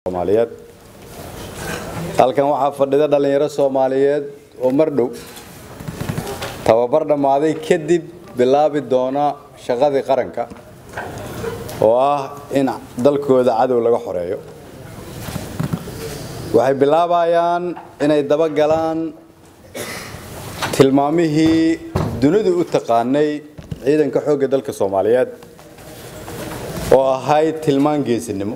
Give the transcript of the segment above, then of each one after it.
Soomaaliyeed halkan waxaa fadhida dhalinyaro Soomaaliyeed oo mar dhow tababar dhamaaday kadib bilaabi doona shaqadii qaranka oo ah in dalkooda cadow laga xoreeyo waxay bilaabayaan inay daba galaan tilmaamihii dunidu u taqaanay ciidanka xoogga dalka Soomaaliyeed oo ahayd tilmaan geesinimo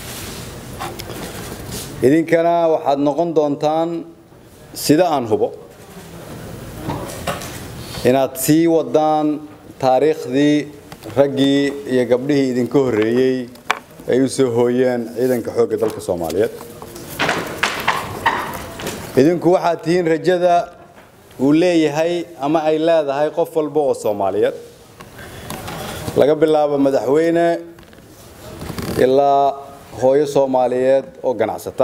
idinkana waxaad noqon doontaan sida aan hubo inaad sii wadaan taariikhdii raggii iyo gabdhihii idinka horeeyay ay u soo hooyeen ciidanka xoogga dalka Soomaaliyeed idinku waxaad tihiin rajada uu leeyahay ama ay leedahay qof walba oo Soomaaliyeed laga bilaabo madaxweyne ilaa hooyo Soomaaliyeed oo ganacsata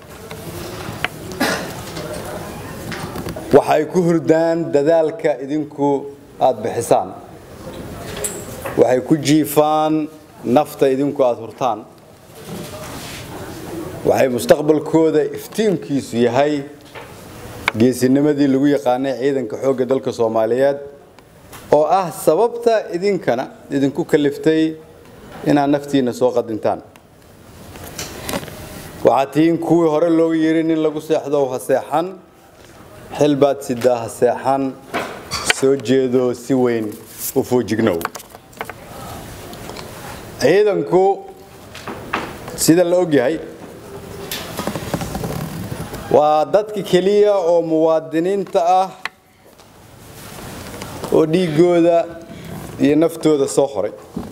waxay ku hurdaan dadaalka idinku aad bixisaan waxay ku jiifaan nafta idinku aad hurtaan waxay mustaqbalkooda iftiinkiisu yahay geesinimadii lagu yaqaanay ciidanka xoogga dalka Soomaaliyeed oo ah sababta idinkana idinku kaliftay inaad naftiina soo qadintaan waxaatiin kuwii hore loo yeeray in lagu seexdo ha seexan xilbaad sidaa ha seexan soo jeedo si weyn u foojignow ciidanku sida la ogyahay waa dadka kaliya oo muwaadiniinta ah oo dhiigooda iyo naftooda soo xoray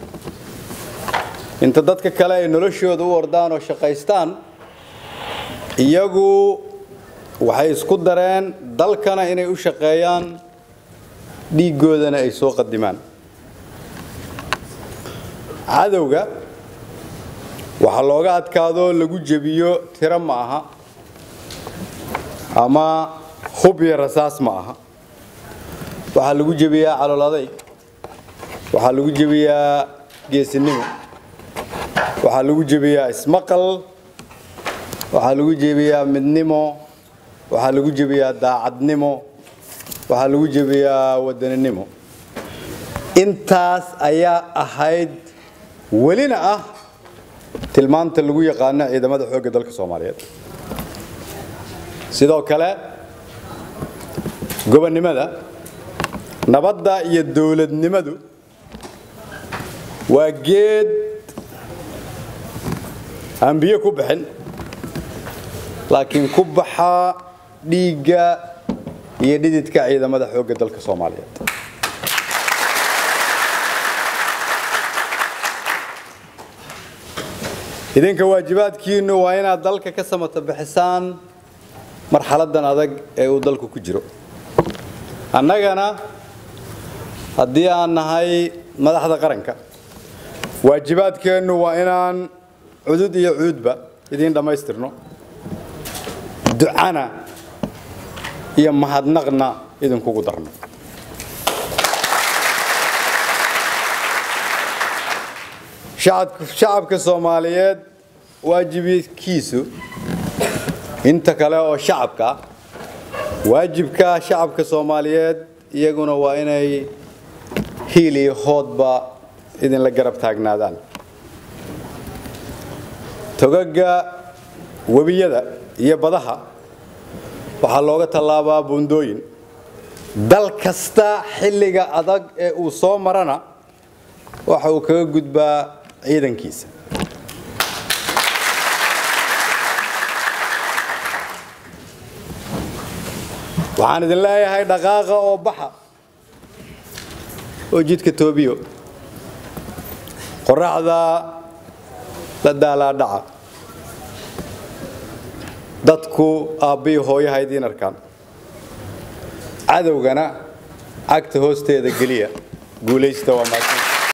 inta dadka kale ay noloshooda u ordaan oo shaqaystaan iyagu waxay isku dareen dalkana inay u shaqeeyaan dhiigoodana ay soo qadimaan cadawga waxa looga adkaado lagu jabiyo tiro ma aha ama hub iyo rasaas ma aha waxa lagu jabiyaa caloladay waxa lagu jabiyaa geesinimo waxa lagu jabiyaa ismaqal waxa lagu jabiyaa midnimo waxa lagu jabiyaa daacadnimo waxa lagu jabiyaa wadaninimo intaas ayaa ahayd walina ah tilmaanta lagu yaqaan ciidamada xoogga dalka Soomaaliyeed sidoo kale gobonnimada nabadda iyo dawladnimadu waa geed aan biyo ku bixin laakiin ku baxa dhiigga iyo dhididka ciidamada xoogga dalka Soomaaliyeed idinka waajibaadkiinu waa inaad dalka ka samata bixisaan marxaladan adag ee uu dalku ku jiro annagana haddii aan nahay madaxda qaranka waajibaadkeenu waa inaan cudud iyo cuudba idin dhamaystirno ducana iyo mahadnaqna idinkugu darno shacabka Soomaaliyeed waajibkiisu inta kale oo shacabka waajibka shacabka Soomaaliyeed iyaguna waa inay hiili hoodba idin la garab taagnaadaan togaga wabiyada iyo badaha waxa looga talaabaa buundooyin dal kasta xilliga adag ee uu soo marana waxa uu kaga gudbaa ciidankiisa waxaan idin leeyahay dhaqaaqa oo baxa oo jidka toobiyo qoraxda la daalaa dhaca dadku aabii hooyaha idin arkaan cadawgana agta hoosteeda galiya guulaysta waa maashan